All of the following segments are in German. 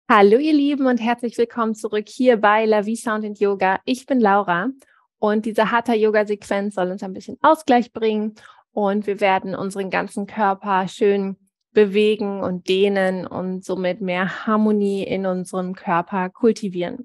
Hallo ihr Lieben und herzlich willkommen zurück hier bei La Vie Sound and Yoga. Ich bin Laura und diese Hatha-Yoga-Sequenz soll uns ein bisschen Ausgleich bringen und wir werden unseren ganzen Körper schön bewegen und dehnen und somit mehr Harmonie in unserem Körper kultivieren.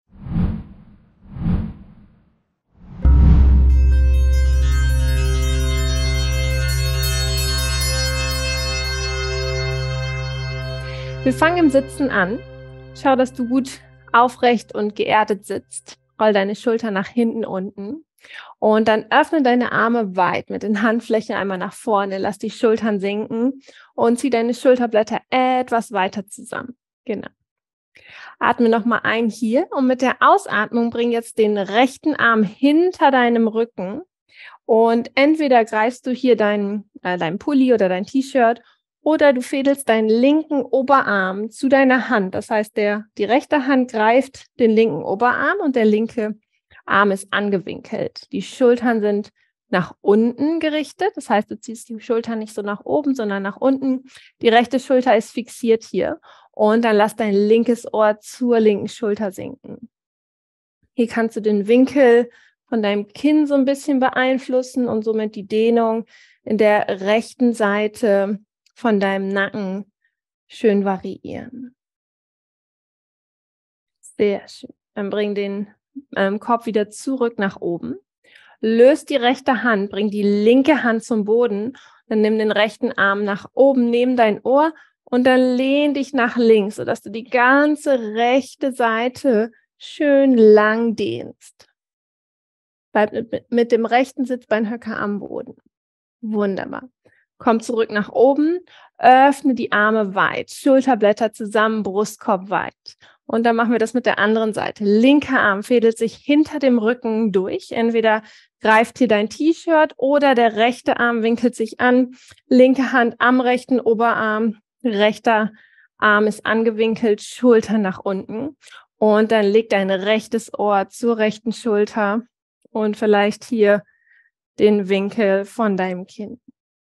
Wir fangen im Sitzen an. Schau, dass du gut aufrecht und geerdet sitzt. Roll deine Schultern nach hinten unten und dann öffne deine Arme weit mit den Handflächen einmal nach vorne. Lass die Schultern sinken und zieh deine Schulterblätter etwas weiter zusammen. Genau. Atme nochmal ein hier und mit der Ausatmung bring jetzt den rechten Arm hinter deinem Rücken und entweder greifst du hier deinen Pulli oder dein T-Shirt oder du fädelst deinen linken Oberarm zu deiner Hand. Das heißt, die rechte Hand greift den linken Oberarm und der linke Arm ist angewinkelt. Die Schultern sind nach unten gerichtet. Das heißt, du ziehst die Schultern nicht so nach oben, sondern nach unten. Die rechte Schulter ist fixiert hier. Und dann lass dein linkes Ohr zur linken Schulter sinken. Hier kannst du den Winkel von deinem Kinn so ein bisschen beeinflussen und somit die Dehnung in der rechten Seite von deinem Nacken schön variieren. Sehr schön. Dann bring den Kopf wieder zurück nach oben. Löst die rechte Hand, bring die linke Hand zum Boden. Dann nimm den rechten Arm nach oben neben dein Ohr und dann lehn dich nach links, sodass du die ganze rechte Seite schön lang dehnst. Bleib mit dem rechten Sitzbeinhöcker am Boden. Wunderbar. Komm zurück nach oben, öffne die Arme weit, Schulterblätter zusammen, Brustkorb weit. Und dann machen wir das mit der anderen Seite. Linker Arm fädelt sich hinter dem Rücken durch. Entweder greift hier dein T-Shirt oder der rechte Arm winkelt sich an. Linke Hand am rechten Oberarm, rechter Arm ist angewinkelt, Schulter nach unten. Und dann leg dein rechtes Ohr zur rechten Schulter und vielleicht hier den Winkel von deinem Kinn.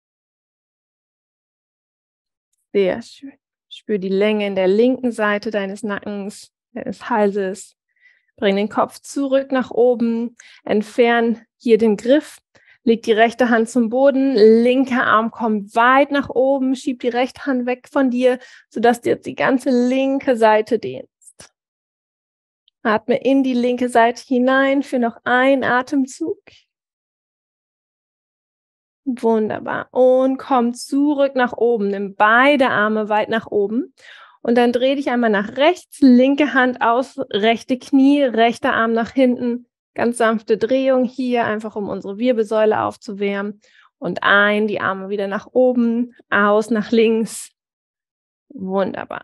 Sehr schön. Spür die Länge in der linken Seite deines Nackens, deines Halses. Bring den Kopf zurück nach oben. Entfern hier den Griff. Leg die rechte Hand zum Boden. Linker Arm kommt weit nach oben. Schieb die rechte Hand weg von dir, sodass du jetzt die ganze linke Seite dehnst. Atme in die linke Seite hinein für noch einen Atemzug. Wunderbar. Und komm zurück nach oben. Nimm beide Arme weit nach oben. Und dann dreh dich einmal nach rechts, linke Hand aus, rechte Knie, rechter Arm nach hinten. Ganz sanfte Drehung hier, einfach um unsere Wirbelsäule aufzuwärmen. Und ein, die Arme wieder nach oben, aus, nach links. Wunderbar.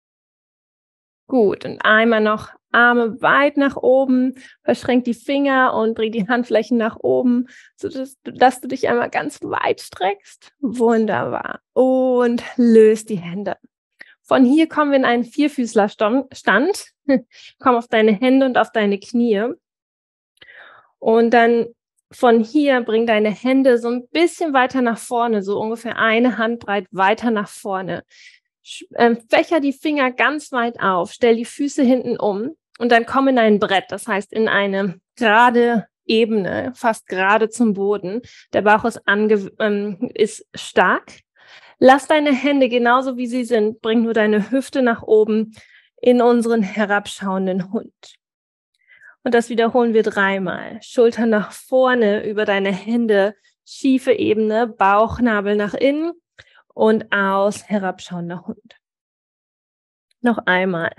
Gut, und einmal noch Arme weit nach oben, verschränk die Finger und bring die Handflächen nach oben, sodass du dich einmal ganz weit streckst. Wunderbar. Und löst die Hände. Von hier kommen wir in einen Vierfüßlerstand. Komm auf deine Hände und auf deine Knie. Und dann von hier bring deine Hände so ein bisschen weiter nach vorne, so ungefähr eine Handbreit weiter nach vorne. Fächer die Finger ganz weit auf, stell die Füße hinten um und dann komm in ein Brett, das heißt in eine gerade Ebene, fast gerade zum Boden. Der Bauch ist stark. Lass deine Hände genauso wie sie sind, bring nur deine Hüfte nach oben in unseren herabschauenden Hund. Und das wiederholen wir 3-mal. Schultern nach vorne über deine Hände, schiefe Ebene, Bauchnabel nach innen. Und aus, herabschauender Hund. Noch einmal.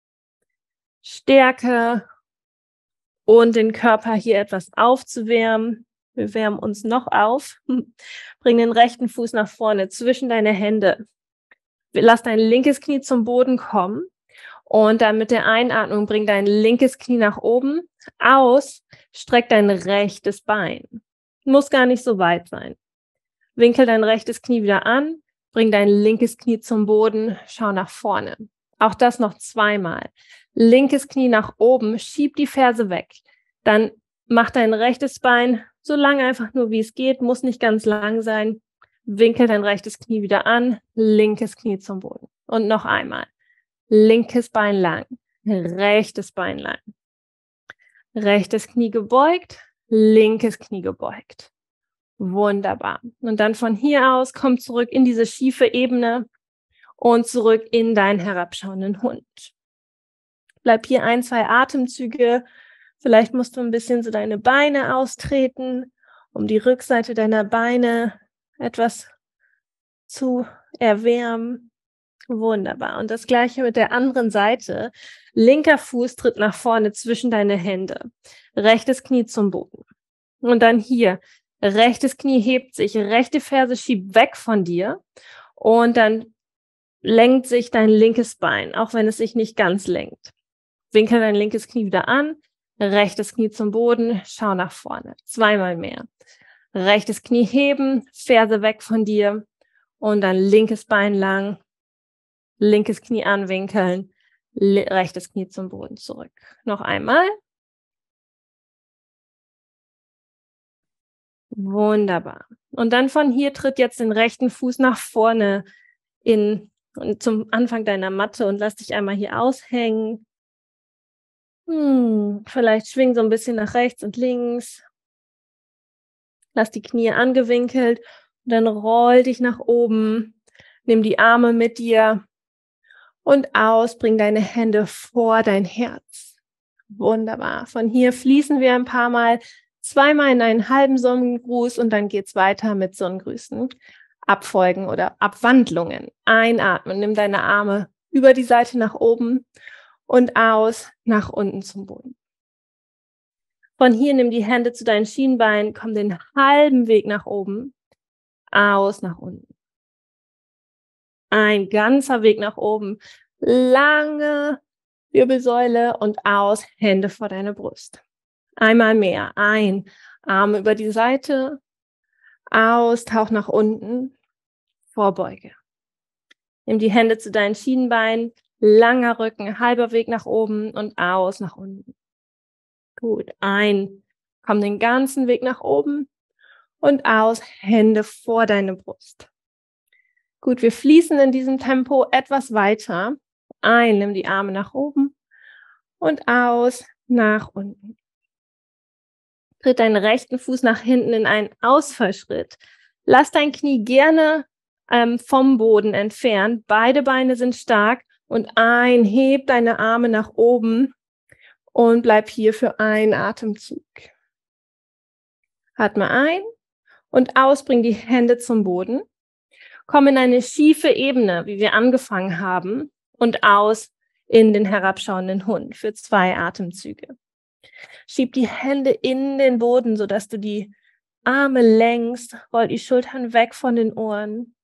Stärke und den Körper hier etwas aufzuwärmen. Wir wärmen uns noch auf. Bring den rechten Fuß nach vorne zwischen deine Hände. Lass dein linkes Knie zum Boden kommen. Und dann mit der Einatmung bring dein linkes Knie nach oben. Aus, streck dein rechtes Bein. Muss gar nicht so weit sein. Winkel dein rechtes Knie wieder an. Bring dein linkes Knie zum Boden, schau nach vorne. Auch das noch 2-mal. Linkes Knie nach oben, schieb die Ferse weg. Dann mach dein rechtes Bein so lang einfach nur, wie es geht, muss nicht ganz lang sein. Winkel dein rechtes Knie wieder an, linkes Knie zum Boden. Und noch einmal. linkes Bein lang, rechtes Bein lang. Rechtes Knie gebeugt, linkes Knie gebeugt. Wunderbar. Und dann von hier aus komm zurück in diese schiefe Ebene und zurück in deinen herabschauenden Hund. Bleib hier 1, 2 Atemzüge. Vielleicht musst du ein bisschen so deine Beine austreten, um die Rückseite deiner Beine etwas zu erwärmen. Wunderbar. Und das Gleiche mit der anderen Seite. Linker Fuß tritt nach vorne zwischen deine Hände. Rechtes Knie zum Boden. Und dann hier. Rechtes Knie hebt sich, rechte Ferse schiebt weg von dir. Und dann lenkt sich dein linkes Bein, auch wenn es sich nicht ganz lenkt. Winkel dein linkes Knie wieder an. Rechtes Knie zum Boden. Schau nach vorne. 2-mal mehr. Rechtes Knie heben, Ferse weg von dir. Und dann linkes Bein lang. Linkes Knie anwinkeln, rechtes Knie zum Boden zurück. Noch einmal. Wunderbar. Und dann von hier tritt jetzt den rechten Fuß nach vorne zum Anfang deiner Matte und lass dich einmal hier aushängen. Vielleicht schwing so ein bisschen nach rechts und links. Lass die Knie angewinkelt und dann roll dich nach oben. Nimm die Arme mit dir. Und aus, bring deine Hände vor dein Herz. Wunderbar. Von hier fließen wir ein paar Mal, 2-mal in einen halben Sonnengruß und dann geht's weiter mit Sonnengrüßen, Abfolgen oder Abwandlungen. Einatmen, nimm deine Arme über die Seite nach oben und aus, nach unten zum Boden. Von hier nimm die Hände zu deinen Schienbeinen, komm den halben Weg nach oben, aus, nach unten. Ein ganzer Weg nach oben, lange Wirbelsäule und aus, Hände vor deine Brust. Einmal mehr, ein, Arme über die Seite, aus, tauch nach unten, Vorbeuge. Nimm die Hände zu deinen Schienbeinen, langer Rücken, halber Weg nach oben und aus, nach unten. Gut, ein, komm den ganzen Weg nach oben und aus, Hände vor deine Brust. Gut, wir fließen in diesem Tempo etwas weiter. Ein, nimm die Arme nach oben und aus, nach unten. Tritt deinen rechten Fuß nach hinten in einen Ausfallschritt. Lass dein Knie gerne vom Boden entfernt. Beide Beine sind stark und heb deine Arme nach oben und bleib hier für einen Atemzug. Atme ein und aus, bring die Hände zum Boden. Komm in eine schiefe Ebene, wie wir angefangen haben, und aus in den herabschauenden Hund für 2 Atemzüge. Schieb die Hände in den Boden, sodass du die Arme längst, roll die Schultern weg von den Ohren.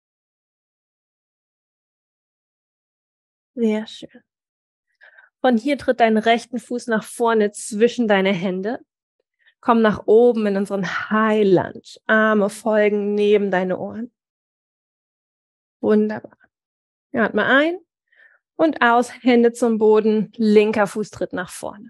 Sehr schön. Von hier tritt deinen rechten Fuß nach vorne zwischen deine Hände. Komm nach oben in unseren High Lunge. Arme folgen neben deine Ohren. Wunderbar. Atme ein und aus, Hände zum Boden, linker Fuß tritt nach vorne.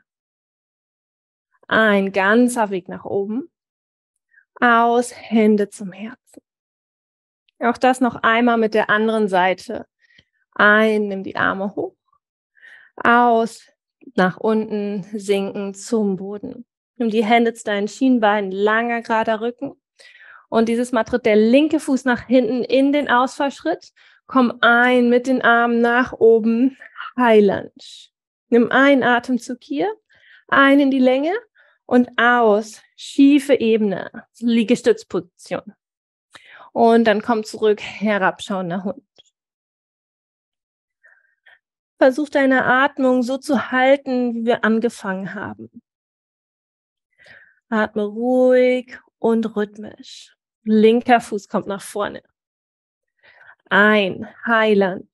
Ein ganzer Weg nach oben. Aus, Hände zum Herzen. Auch das noch einmal mit der anderen Seite. Ein, nimm die Arme hoch. Aus, nach unten, sinken zum Boden. Nimm die Hände zu deinen Schienbeinen, langer, gerader Rücken. Und dieses Mal tritt der linke Fuß nach hinten in den Ausfallschritt. Komm ein mit den Armen nach oben, High Lunge. Nimm einen Atemzug hier, ein in die Länge und aus, schiefe Ebene, Liegestützposition. Und dann komm zurück, herabschauender Hund. Versuch deine Atmung so zu halten, wie wir angefangen haben. Atme ruhig und rhythmisch. Linker Fuß kommt nach vorne. Ein, High Lunge.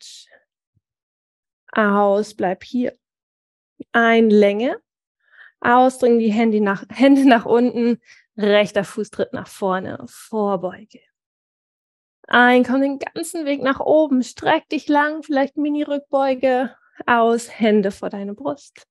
Aus, bleib hier. Ein, Länge. Aus, bring die Hände nach unten. Rechter Fuß tritt nach vorne. Vorbeuge. Ein, komm den ganzen Weg nach oben. Streck dich lang, vielleicht Mini-Rückbeuge. Aus, Hände vor deine Brust.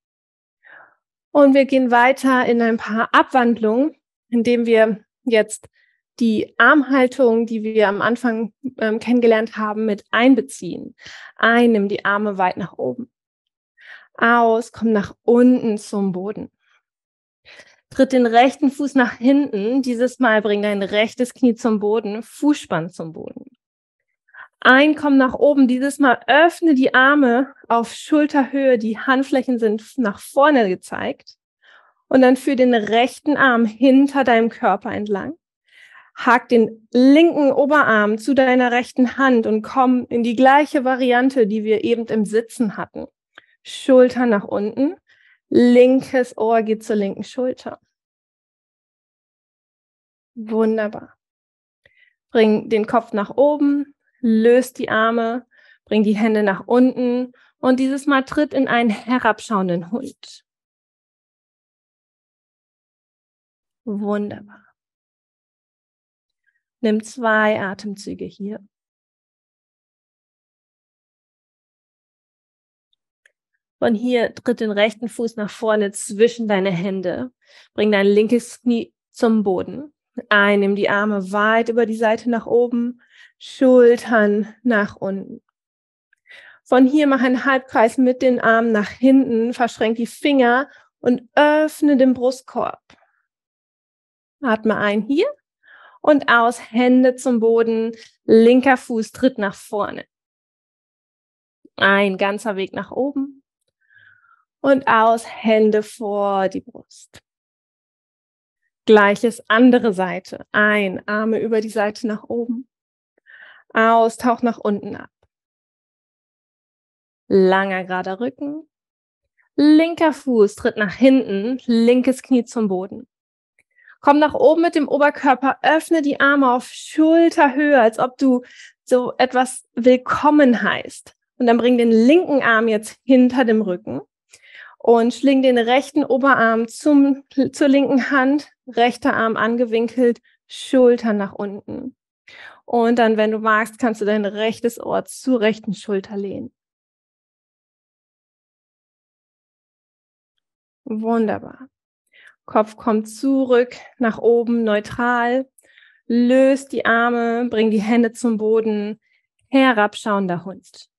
Und wir gehen weiter in ein paar Abwandlungen, indem wir jetzt die Armhaltung, die wir am Anfang kennengelernt haben, mit einbeziehen. Ein, nimm die Arme weit nach oben. Aus, komm nach unten zum Boden. Tritt den rechten Fuß nach hinten. Dieses Mal bring dein rechtes Knie zum Boden, Fußspann zum Boden. Ein, komm nach oben. Dieses Mal öffne die Arme auf Schulterhöhe. Die Handflächen sind nach vorne gezeigt. Und dann führ den rechten Arm hinter deinem Körper entlang. Hak den linken Oberarm zu deiner rechten Hand und komm in die gleiche Variante, die wir eben im Sitzen hatten. Schulter nach unten. Linkes Ohr geht zur linken Schulter. Wunderbar. Bring den Kopf nach oben, löst die Arme, bring die Hände nach unten und dieses Mal tritt in einen herabschauenden Hund. Wunderbar. Nimm 2 Atemzüge hier. Von hier tritt den rechten Fuß nach vorne zwischen deine Hände. Bring dein linkes Knie zum Boden. Ein, nimm die Arme weit über die Seite nach oben, Schultern nach unten. Von hier mach einen Halbkreis mit den Armen nach hinten, verschränk die Finger und öffne den Brustkorb. Atme ein hier und aus, Hände zum Boden, linker Fuß tritt nach vorne. Ein ganzer Weg nach oben und aus, Hände vor die Brust. Gleiches andere Seite. Ein, Arme über die Seite nach oben. Aus, tauch nach unten ab. Langer, gerader Rücken. Linker Fuß tritt nach hinten, linkes Knie zum Boden. Komm nach oben mit dem Oberkörper, öffne die Arme auf Schulterhöhe, als ob du so etwas willkommen heißt. Und dann bring den linken Arm jetzt hinter dem Rücken und schling den rechten Oberarm zur linken Hand, rechter Arm angewinkelt, Schultern nach unten. Und dann, wenn du magst, kannst du dein rechtes Ohr zur rechten Schulter lehnen. Wunderbar. Kopf kommt zurück, nach oben, neutral. Löst die Arme, bring die Hände zum Boden. Herabschauender Hund.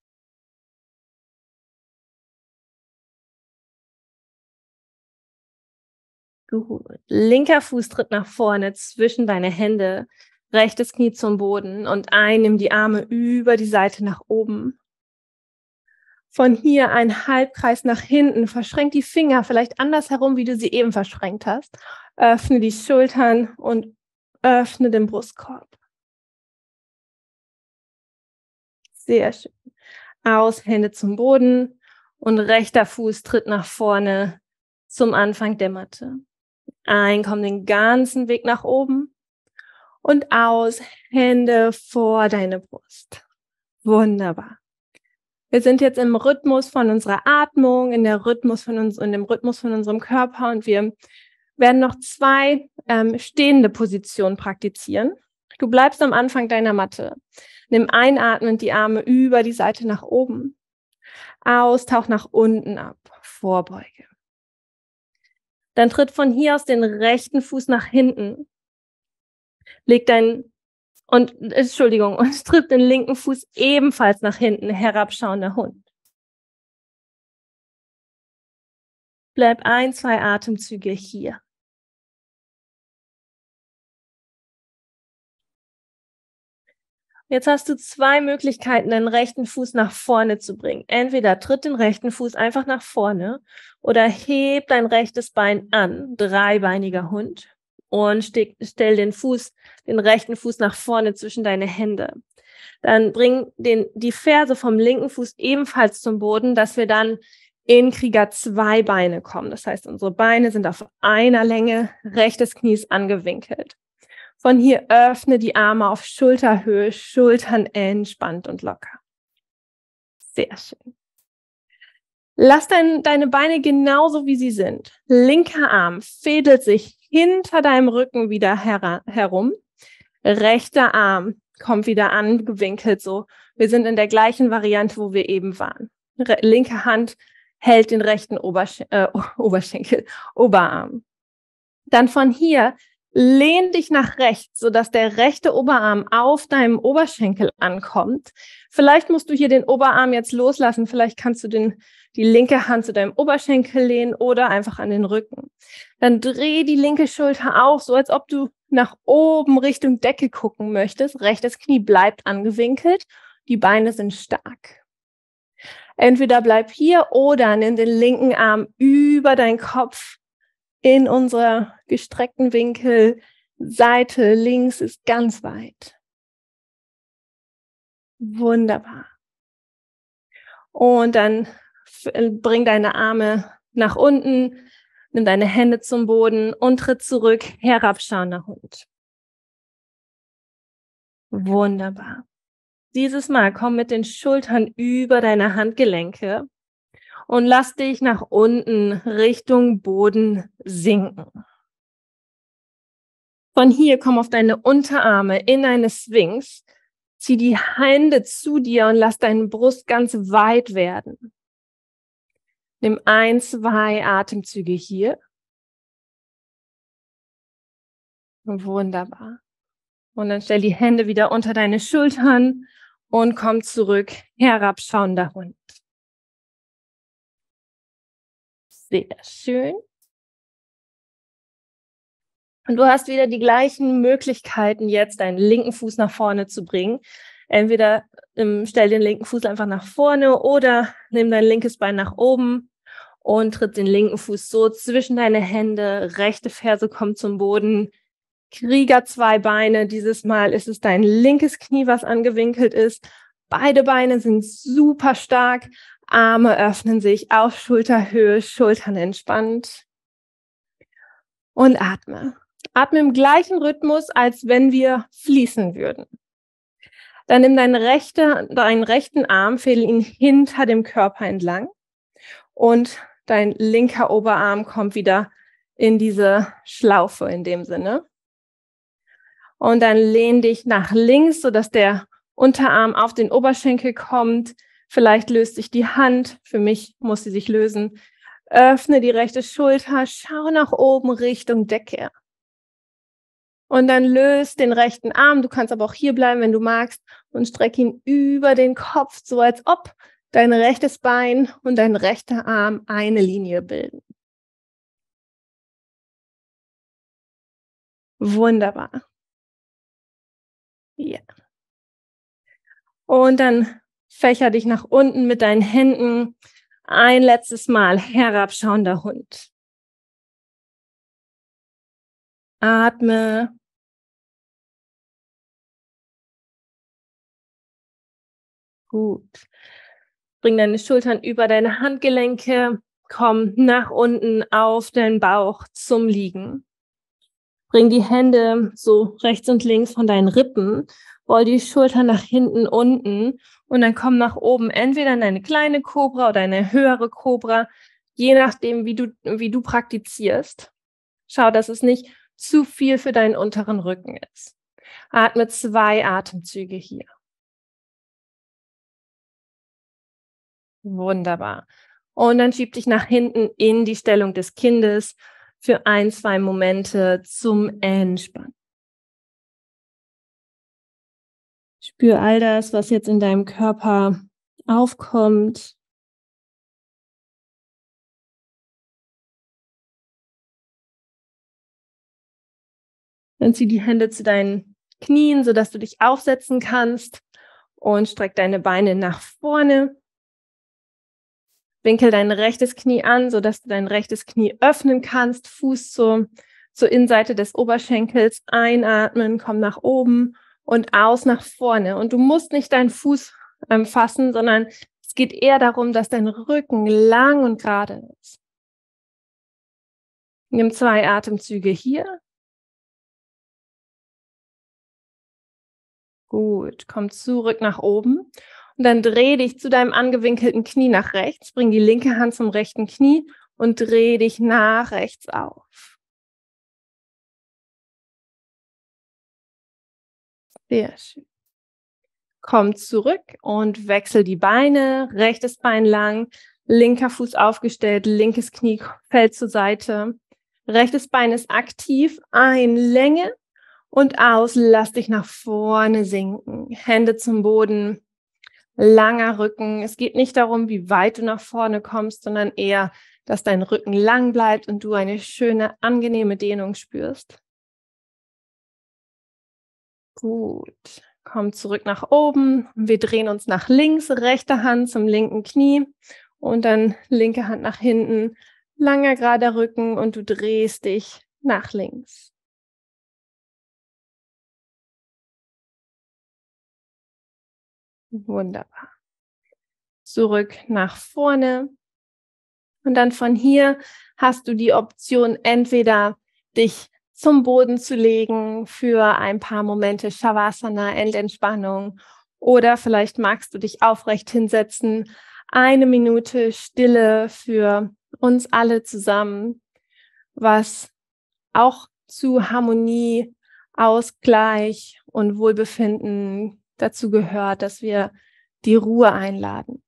Gut. Linker Fuß tritt nach vorne zwischen deine Hände. Rechtes Knie zum Boden und ein, nimm die Arme über die Seite nach oben. Von hier ein Halbkreis nach hinten, verschränk die Finger vielleicht andersherum, wie du sie eben verschränkt hast. Öffne die Schultern und öffne den Brustkorb. Sehr schön. Aus, Hände zum Boden und rechter Fuß tritt nach vorne zum Anfang der Matte. Ein, komm den ganzen Weg nach oben und aus, Hände vor deine Brust. Wunderbar. Wir sind jetzt im Rhythmus von unserer Atmung, in dem Rhythmus von unserem Körper und wir werden noch 2 stehende Positionen praktizieren. Du bleibst am Anfang deiner Matte. Nimm einatmend die Arme über die Seite nach oben. Aus, tauch nach unten ab. Vorbeuge. Dann tritt von hier aus den rechten Fuß nach hinten. Und tritt den linken Fuß ebenfalls nach hinten, herabschauender Hund. Bleib 1, 2 Atemzüge hier. Jetzt hast du 2 Möglichkeiten, deinen rechten Fuß nach vorne zu bringen. Entweder tritt den rechten Fuß einfach nach vorne oder heb dein rechtes Bein an, dreibeiniger Hund, und stell den rechten Fuß nach vorne zwischen deine Hände. Dann bring die Ferse vom linken Fuß ebenfalls zum Boden, dass wir dann in Krieger 2 Beine kommen. Das heißt, unsere Beine sind auf einer Länge, rechtes Knie ist angewinkelt. Von hier öffne die Arme auf Schulterhöhe, Schultern entspannt und locker. Sehr schön. Lass deine Beine genauso, wie sie sind. Linker Arm fädelt sich hinter deinem Rücken wieder herum. Rechter Arm kommt wieder angewinkelt so. Wir sind in der gleichen Variante, wo wir eben waren. Linke Hand hält den rechten Oberarm. Dann von hier Lehn dich nach rechts, sodass der rechte Oberarm auf deinem Oberschenkel ankommt. Vielleicht musst du hier den Oberarm jetzt loslassen. Vielleicht kannst du die linke Hand zu deinem Oberschenkel lehnen oder einfach an den Rücken. Dann dreh die linke Schulter auf, so als ob du nach oben Richtung Decke gucken möchtest. Rechtes Knie bleibt angewinkelt. Die Beine sind stark. Entweder bleib hier oder nimm den linken Arm über deinen Kopf in unserer gestreckten Winkel. Seite links ist ganz weit. Wunderbar. Und dann bring deine Arme nach unten, nimm deine Hände zum Boden und tritt zurück, herabschauender Hund. Wunderbar. Dieses Mal komm mit den Schultern über deine Handgelenke und lass dich nach unten Richtung Boden sinken. Von hier komm auf deine Unterarme in eine Sphinx. Zieh die Hände zu dir und lass deine Brust ganz weit werden. Nimm 1, 2 Atemzüge hier. Wunderbar. Und dann stell die Hände wieder unter deine Schultern und komm zurück, herabschauender Hund. Sehr schön. Und du hast wieder die gleichen Möglichkeiten, jetzt deinen linken Fuß nach vorne zu bringen. Entweder stell den linken Fuß einfach nach vorne oder nimm dein linkes Bein nach oben und tritt den linken Fuß so zwischen deine Hände. Rechte Ferse kommt zum Boden. Krieger 2 Beine. Dieses Mal ist es dein linkes Knie, was angewinkelt ist. Beide Beine sind super stark. Arme öffnen sich auf Schulterhöhe, Schultern entspannt. Und atme. Atme im gleichen Rhythmus, als wenn wir fließen würden. Dann nimm deinen rechten Arm, fädel ihn hinter dem Körper entlang. Und dein linker Oberarm kommt wieder in diese Schlaufe in dem Sinne. Und dann lehn dich nach links, sodass der Unterarm auf den Oberschenkel kommt. Vielleicht löst sich die Hand. Für mich muss sie sich lösen. Öffne die rechte Schulter, schau nach oben Richtung Decke. Und dann löst den rechten Arm. Du kannst aber auch hier bleiben, wenn du magst. Und streck ihn über den Kopf, so als ob dein rechtes Bein und dein rechter Arm eine Linie bilden. Wunderbar. Ja. Und dann fächer dich nach unten mit deinen Händen. Ein letztes Mal herabschauender Hund. Atme. Gut. Bring deine Schultern über deine Handgelenke. Komm nach unten auf deinen Bauch zum Liegen. Bring die Hände so rechts und links von deinen Rippen. Roll die Schultern nach hinten unten und dann komm nach oben. Entweder in eine kleine Kobra oder eine höhere Kobra, je nachdem, wie du praktizierst. Schau, dass es nicht zu viel für deinen unteren Rücken ist. Atme 2 Atemzüge hier. Wunderbar. Und dann schieb dich nach hinten in die Stellung des Kindes für 1, 2 Momente zum Entspannen. Spür all das, was jetzt in deinem Körper aufkommt. Dann zieh die Hände zu deinen Knien, sodass du dich aufsetzen kannst und streck deine Beine nach vorne. Winkel dein rechtes Knie an, sodass du dein rechtes Knie öffnen kannst. Fuß zur Innenseite des Oberschenkels. Einatmen, komm nach oben und aus nach vorne. Und du musst nicht deinen Fuß fassen, sondern es geht eher darum, dass dein Rücken lang und gerade ist. Nimm 2 Atemzüge hier. Gut, komm zurück nach oben. Und dann dreh dich zu deinem angewinkelten Knie nach rechts. Bring die linke Hand zum rechten Knie und dreh dich nach rechts auf. Sehr schön. Komm zurück und wechsel die Beine. Rechtes Bein lang, linker Fuß aufgestellt, linkes Knie fällt zur Seite. Rechtes Bein ist aktiv. Ein, Länge und aus. Lass dich nach vorne sinken. Hände zum Boden. Langer Rücken. Es geht nicht darum, wie weit du nach vorne kommst, sondern eher, dass dein Rücken lang bleibt und du eine schöne, angenehme Dehnung spürst. Gut. Komm zurück nach oben. Wir drehen uns nach links, rechte Hand zum linken Knie und dann linke Hand nach hinten. Langer, gerader Rücken und du drehst dich nach links. Wunderbar. Zurück nach vorne. Und dann von hier hast du die Option, entweder dich zum Boden zu legen für ein paar Momente Shavasana, Endentspannung, oder vielleicht magst du dich aufrecht hinsetzen. 1 Minute Stille für uns alle zusammen, was auch zu Harmonie, Ausgleich und Wohlbefinden dazu gehört, dass wir die Ruhe einladen.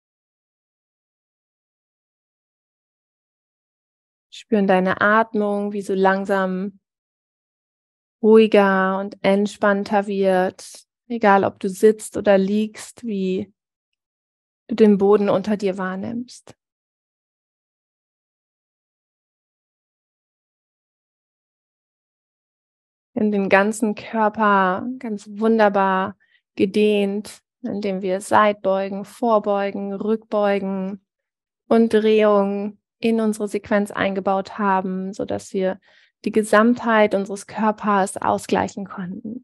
Spüren deine Atmung, wie so langsam ruhiger und entspannter wird, egal ob du sitzt oder liegst, wie du den Boden unter dir wahrnimmst. In den ganzen Körper ganz wunderbar gedehnt, indem wir Seitbeugen, Vorbeugen, Rückbeugen und Drehungen in unsere Sequenz eingebaut haben, sodass wir die Gesamtheit unseres Körpers ausgleichen konnten.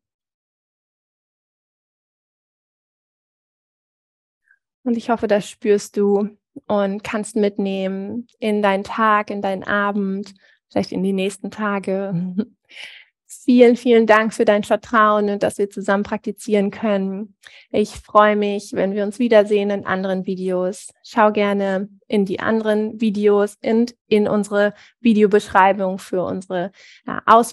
Und ich hoffe, das spürst du und kannst mitnehmen in deinen Tag, in deinen Abend, vielleicht in die nächsten Tage. Vielen, vielen Dank für dein Vertrauen und dass wir zusammen praktizieren können. Ich freue mich, wenn wir uns wiedersehen in anderen Videos. Schau gerne in die anderen Videos und in unsere Videobeschreibung für unsere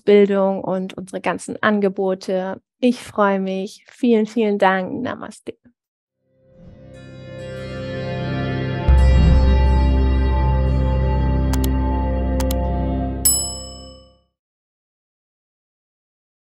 Ausbildung und unsere ganzen Angebote. Ich freue mich. Vielen, vielen Dank. Namaste.